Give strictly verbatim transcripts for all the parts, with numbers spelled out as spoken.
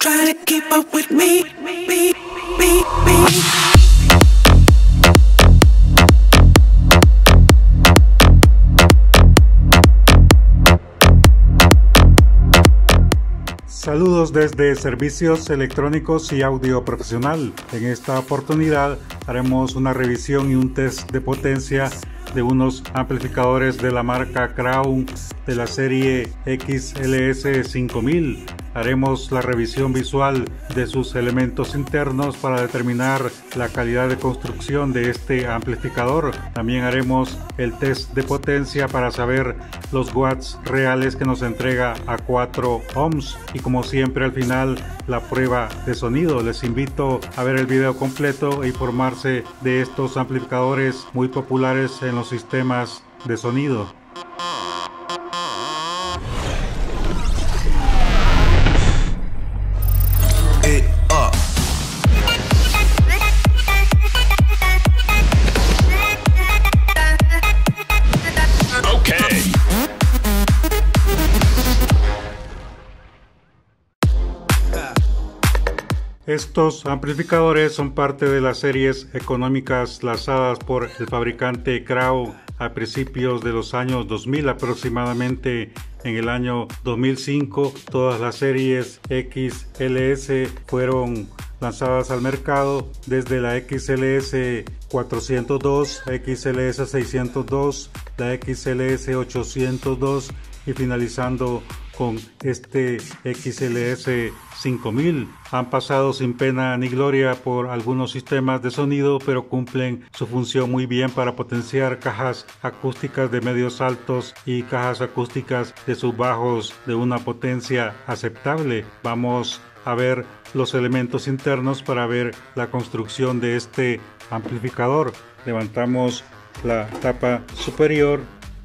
Try to keep up with me, me, me, me. Saludos desde Servicios Electrónicos y Audio Profesional. En esta oportunidad haremos una revisión y un test de potencia de unos amplificadores de la marca Crown de la serie X L S cinco mil. Haremos la revisión visual de sus elementos internos para determinar la calidad de construcción de este amplificador. También haremos el test de potencia para saber los watts reales que nos entrega a cuatro ohms. Y como siempre al final la prueba de sonido. Les invito a ver el video completo e informarse de estos amplificadores muy populares en los sistemas de sonido. Estos amplificadores son parte de las series económicas lanzadas por el fabricante Crown a principios de los años dos mil, aproximadamente en el año dos mil cinco. Todas las series X L S fueron lanzadas al mercado, desde la X L S cuatrocientos dos, X L S seiscientos dos, la X L S ochocientos dos y finalizando con este X L S cinco mil. Han pasado sin pena ni gloria por algunos sistemas de sonido, pero cumplen su función muy bien para potenciar cajas acústicas de medios altos y cajas acústicas de subbajos de una potencia aceptable. Vamos a ver los elementos internos para ver la construcción de este amplificador. Levantamos la tapa superior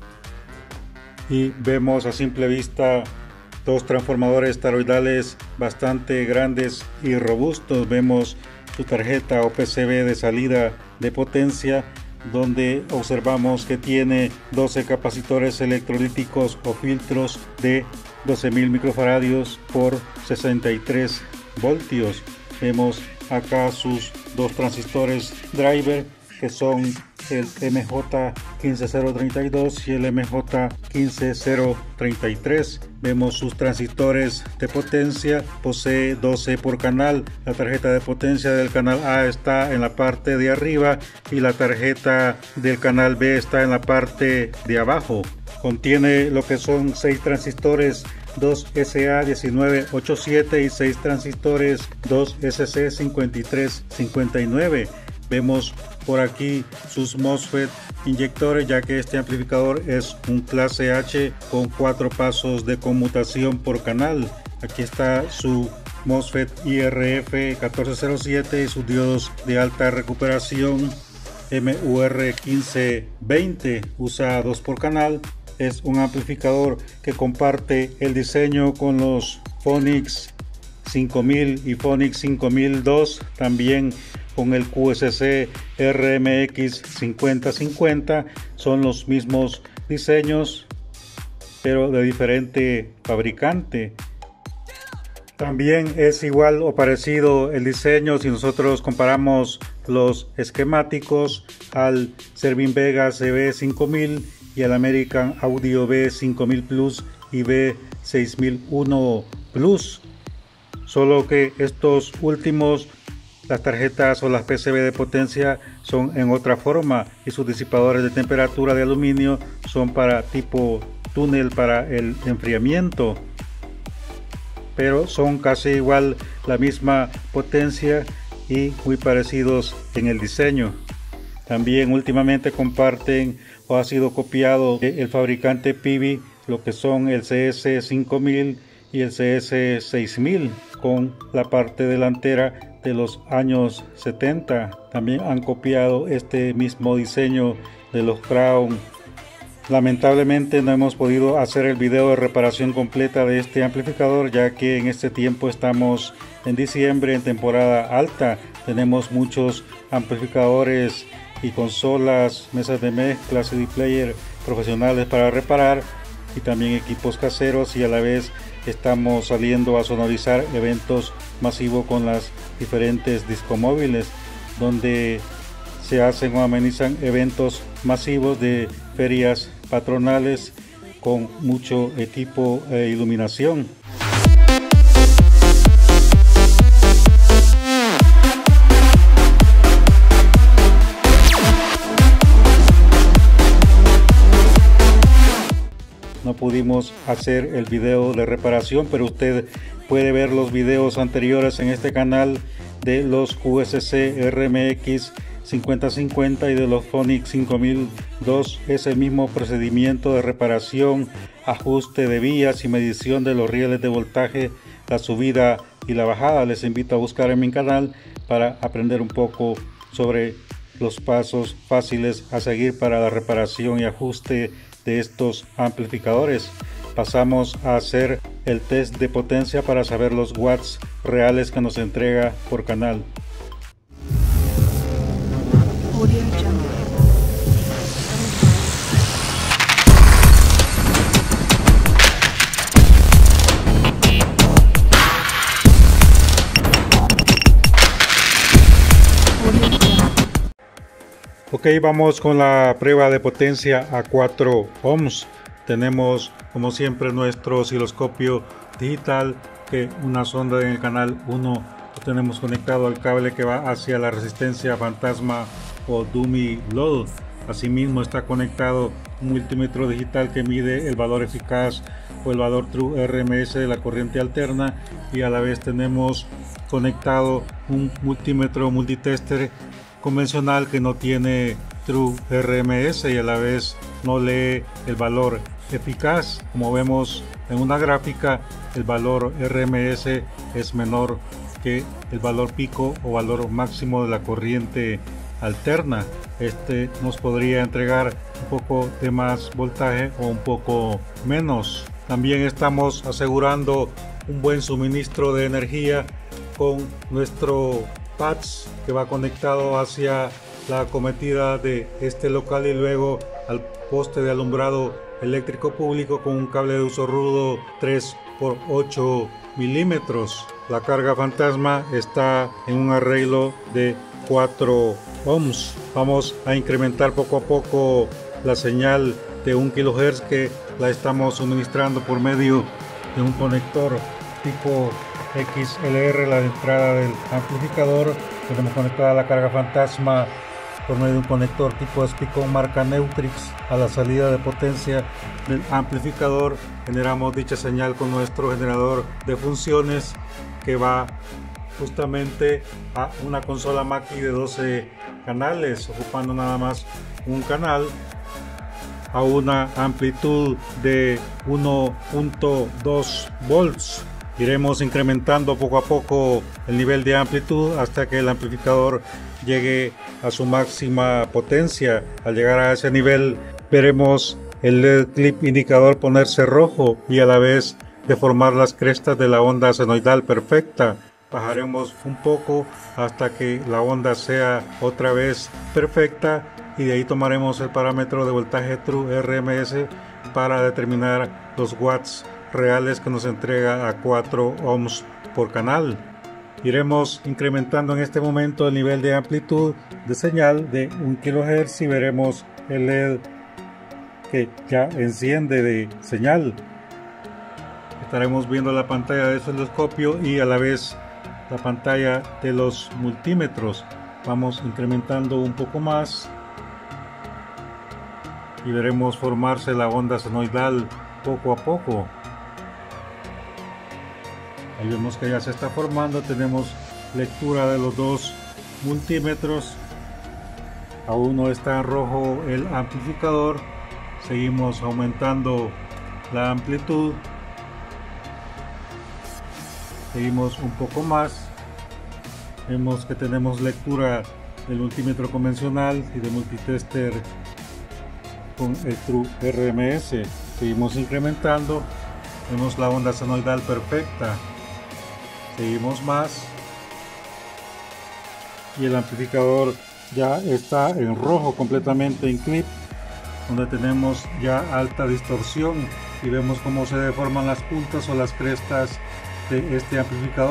y vemos a simple vista dos transformadores toroidales bastante grandes y robustos. Vemos su tarjeta o P C B de salida de potencia, donde observamos que tiene doce capacitores electrolíticos o filtros de doce mil microfaradios por sesenta y tres voltios. Vemos acá sus dos transistores driver, que son el M J uno cinco cero tres dos y el M J uno cinco cero tres tres. Vemos sus transistores de potencia, posee doce por canal. La tarjeta de potencia del canal A está en la parte de arriba y la tarjeta del canal B está en la parte de abajo. Contiene lo que son seis transistores dos S A diecinueve ochenta y siete y seis transistores dos S C cincuenta y tres cincuenta y nueve. Vemos por aquí sus MOSFET inyectores, ya que este amplificador es un clase H con cuatro pasos de conmutación por canal. Aquí está su MOSFET I R F catorce cero siete y sus diodos de alta recuperación M U R quince veinte. Usa dos por canal. Es un amplificador que comparte el diseño con los Phonix cinco mil y Phonix cinco mil dos, también con el Q S C R M X cincuenta cincuenta. Son los mismos diseños, pero de diferente fabricante. También es igual o parecido el diseño si nosotros comparamos los esquemáticos al Cervin Vega C B cinco mil y al American Audio B cinco mil Plus y B seis mil uno Plus. Solo que estos últimos, las tarjetas o las P C B de potencia son en otra forma y sus disipadores de temperatura de aluminio son para tipo túnel para el enfriamiento, pero son casi igual la misma potencia y muy parecidos en el diseño. También últimamente comparten o ha sido copiado el fabricante Pivi lo que son el C S cinco mil y el C S seis mil con la parte delantera de los años setenta. También han copiado este mismo diseño de los Crown. Lamentablemente no hemos podido hacer el video de reparación completa de este amplificador, ya que en este tiempo estamos en diciembre, en temporada alta. Tenemos muchos amplificadores y consolas, mesas de mezcla, C D player profesionales para reparar y también equipos caseros, y a la vez estamos saliendo a sonorizar eventos masivo con las diferentes discomóviles, donde se hacen o amenizan eventos masivos de ferias patronales con mucho equipo e iluminación. No pudimos hacer el video de reparación, pero usted puede ver los videos anteriores en este canal de los Q S C R M X cincuenta cincuenta y de los Phonic cinco mil dos. Es el mismo procedimiento de reparación, ajuste de vías y medición de los rieles de voltaje, la subida y la bajada. Les invito a buscar en mi canal para aprender un poco sobre los pasos fáciles a seguir para la reparación y ajuste de estos amplificadores. Pasamos a hacer el test de potencia para saber los watts reales que nos entrega por canal. Ok, vamos con la prueba de potencia a cuatro ohms. Tenemos como siempre nuestro osciloscopio digital, que una sonda en el canal uno lo tenemos conectado al cable que va hacia la resistencia fantasma o dummy load. Asimismo está conectado un multímetro digital que mide el valor eficaz o el valor True R M S de la corriente alterna, y a la vez tenemos conectado un multímetro multitester convencional que no tiene True R M S y a la vez no lee el valor eficaz. Como vemos en una gráfica, el valor R M S es menor que el valor pico o valor máximo de la corriente alterna. Este nos podría entregar un poco de más voltaje o un poco menos. También estamos asegurando un buen suministro de energía con nuestro pads que va conectado hacia la acometida de este local y luego al poste de alumbrado eléctrico público con un cable de uso rudo tres por ocho milímetros. La carga fantasma está en un arreglo de cuatro ohms. Vamos a incrementar poco a poco la señal de un kilohertz que la estamos suministrando por medio de un conector tipo X L R, la entrada del amplificador. Tenemos conectada la carga fantasma por medio de un conector tipo Spicon marca Neutrix a la salida de potencia del amplificador. Generamos dicha señal con nuestro generador de funciones que va justamente a una consola Mackie de doce canales, ocupando nada más un canal a una amplitud de uno punto dos volts. Iremos incrementando poco a poco el nivel de amplitud hasta que el amplificador llegue a su máxima potencia. Al llegar a ese nivel veremos el L E D clip indicador ponerse rojo y a la vez deformar las crestas de la onda senoidal perfecta. Bajaremos un poco hasta que la onda sea otra vez perfecta y de ahí tomaremos el parámetro de voltaje True R M S para determinar los watts reales que nos entrega a cuatro ohms por canal. Iremos incrementando en este momento el nivel de amplitud de señal de un kilohertz y veremos el L E D que ya enciende de señal. Estaremos viendo la pantalla del osciloscopio y a la vez la pantalla de los multímetros. Vamos incrementando un poco más y veremos formarse la onda senoidal poco a poco. Ahí vemos que ya se está formando. Tenemos lectura de los dos multímetros. Aún no está en rojo el amplificador. Seguimos aumentando la amplitud. Seguimos un poco más. Vemos que tenemos lectura del multímetro convencional y de multitester con el True R M S. Seguimos incrementando. Vemos la onda senoidal perfecta. Seguimos más y el amplificador ya está en rojo, completamente en clip, donde tenemos ya alta distorsión y vemos cómo se deforman las puntas o las crestas de este amplificador.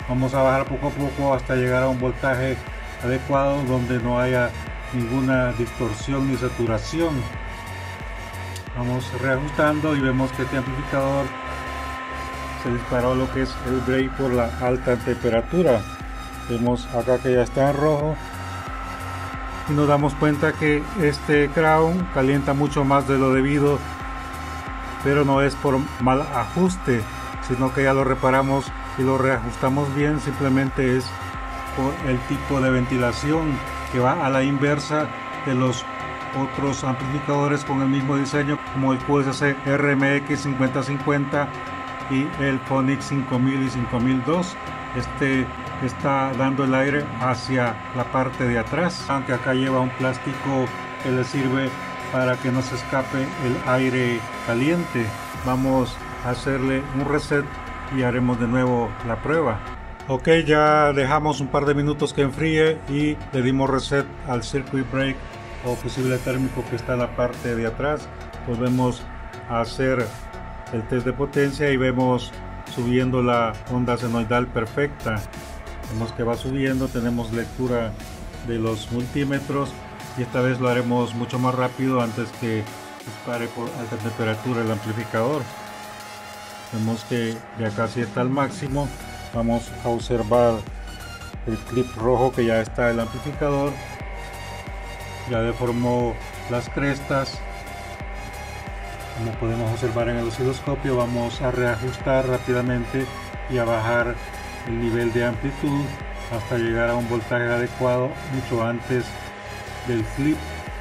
Vamos a bajar poco a poco hasta llegar a un voltaje adecuado donde no haya ninguna distorsión ni saturación. Vamos reajustando y vemos que este amplificador se disparó lo que es el break por la alta temperatura. Vemos acá que ya está en rojo y nos damos cuenta que este crown calienta mucho más de lo debido, pero no es por mal ajuste, sino que ya lo reparamos y lo reajustamos bien. Simplemente es por el tipo de ventilación que va a la inversa de los otros amplificadores con el mismo diseño, como el Q S C R M X cincuenta cincuenta y el Phonics cinco mil y cinco mil dos. Este está dando el aire hacia la parte de atrás, aunque acá lleva un plástico que le sirve para que no se escape el aire caliente. Vamos a hacerle un reset y haremos de nuevo la prueba. Ok, ya dejamos un par de minutos que enfríe y le dimos reset al circuit break o fusible térmico que está en la parte de atrás. Volvemos a hacer el test de potencia y vemos subiendo la onda senoidal perfecta. Vemos que va subiendo, tenemos lectura de los multímetros y esta vez lo haremos mucho más rápido antes que dispare por alta temperatura el amplificador. Vemos que ya casi está al máximo. Vamos a observar el clip rojo que ya está el amplificador, ya deformó las crestas. Como podemos observar en el osciloscopio, vamos a reajustar rápidamente y a bajar el nivel de amplitud hasta llegar a un voltaje adecuado mucho antes del flip.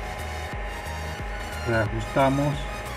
Reajustamos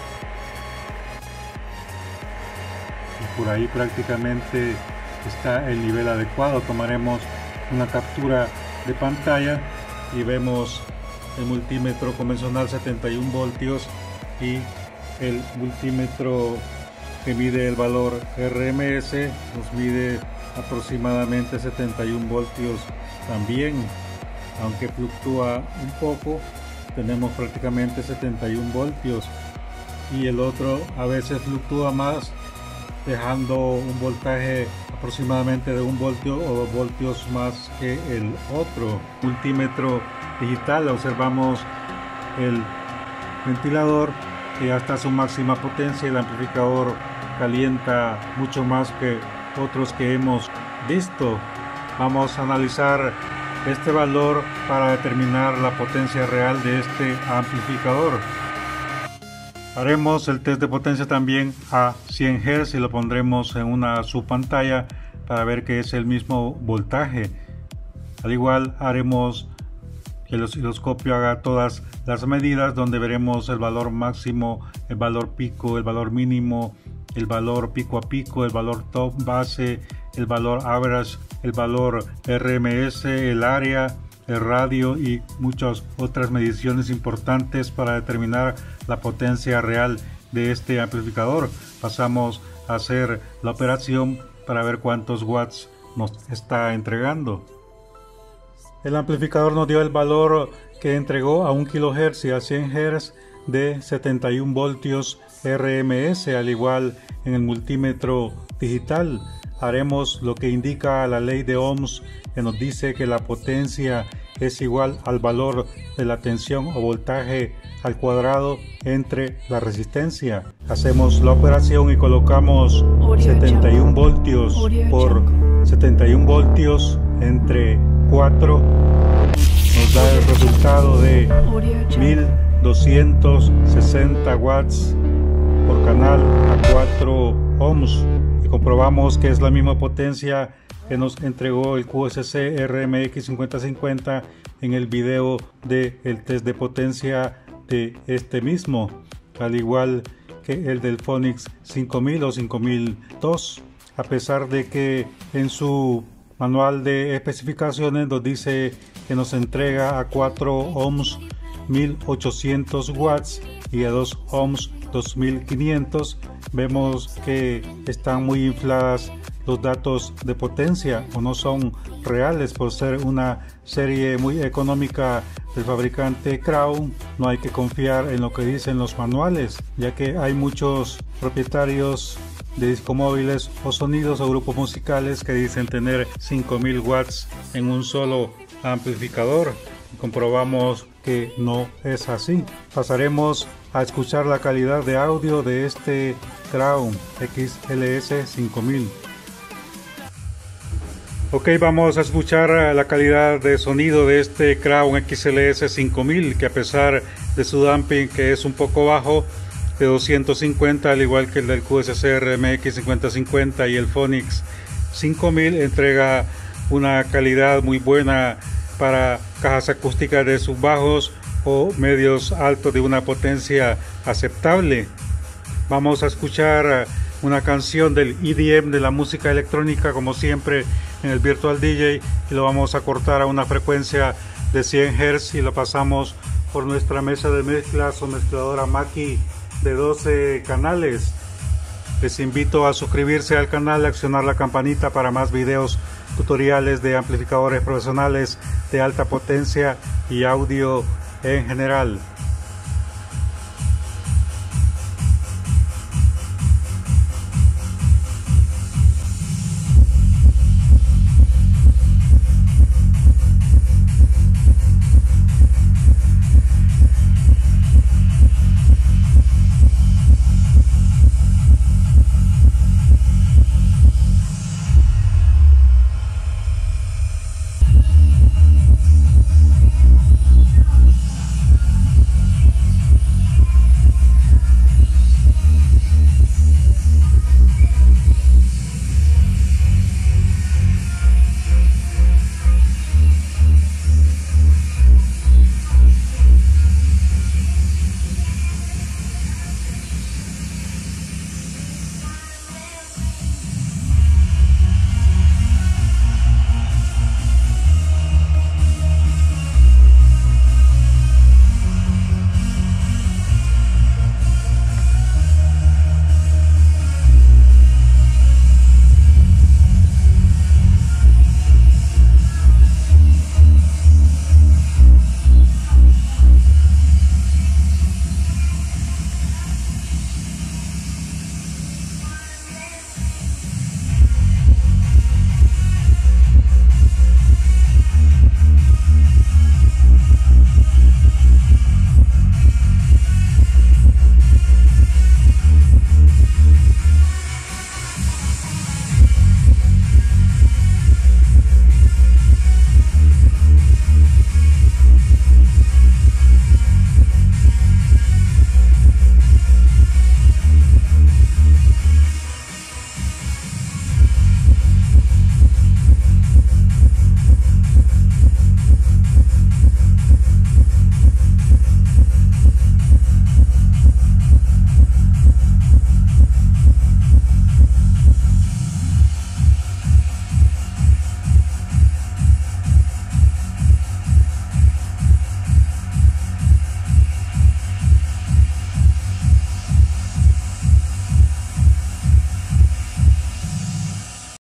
y por ahí prácticamente está el nivel adecuado. Tomaremos una captura de pantalla y vemos el multímetro convencional setenta y un voltios y el multímetro que mide el valor R M S nos mide aproximadamente setenta y un voltios también, aunque fluctúa un poco. Tenemos prácticamente setenta y un voltios y el otro a veces fluctúa más, dejando un voltaje aproximadamente de un voltio o dos voltios más que el otro. Multímetro digital, observamos el ventilador que ya está a su máxima potencia. El amplificador calienta mucho más que otros que hemos visto. Vamos a analizar este valor para determinar la potencia real de este amplificador. Haremos el test de potencia también a cien hertz y lo pondremos en una subpantalla para ver que es el mismo voltaje. Al igual haremos que el osciloscopio haga todas las medidas, donde veremos el valor máximo, el valor pico, el valor mínimo, el valor pico a pico, el valor top base, el valor average, el valor R M S, el área, el radio y muchas otras mediciones importantes para determinar la potencia real de este amplificador. Pasamos a hacer la operación para ver cuántos watts nos está entregando. El amplificador nos dio el valor que entregó a un kilohertz y a cien hertz de setenta y un voltios R M S, al igual en el multímetro digital. Haremos lo que indica la ley de Ohms, que nos dice que la potencia es igual al valor de la tensión o voltaje al cuadrado entre la resistencia. Hacemos la operación y colocamos setenta y un voltios por setenta y un voltios entre cuatro. Nos da el resultado de mil doscientos sesenta watts por canal a cuatro ohms. Y comprobamos que es la misma potencia que nos entregó el Q S C R M X cincuenta cincuenta en el video del test de potencia de este mismo, al igual que el del Phonics cinco mil o cinco mil dos, a pesar de que en su manual de especificaciones nos dice que nos entrega a cuatro ohms mil ochocientos watts y a dos ohms dos mil quinientos. Vemos que están muy infladas los datos de potencia o no son reales por ser una serie muy económica del fabricante Crown. No hay que confiar en lo que dicen los manuales, ya que hay muchos propietarios de discomóviles o sonidos o grupos musicales que dicen tener cinco mil watts en un solo amplificador. Comprobamos que no es así. Pasaremos a escuchar la calidad de audio de este Crown X L S cinco mil. Ok, vamos a escuchar la calidad de sonido de este Crown X L S cinco mil, que a pesar de su damping, que es un poco bajo, de doscientos cincuenta, al igual que el del Q S C R M X cincuenta cincuenta y el Phonix cinco mil, entrega una calidad muy buena para cajas acústicas de subbajos o medios altos de una potencia aceptable. Vamos a escuchar una canción del E D M, de la música electrónica, como siempre en el Virtual D J, y lo vamos a cortar a una frecuencia de cien hertz y lo pasamos por nuestra mesa de mezclas o mezcladora Mackie de doce canales. Les invito a suscribirse al canal, accionar la campanita para más videos tutoriales de amplificadores profesionales de alta potencia y audio en general.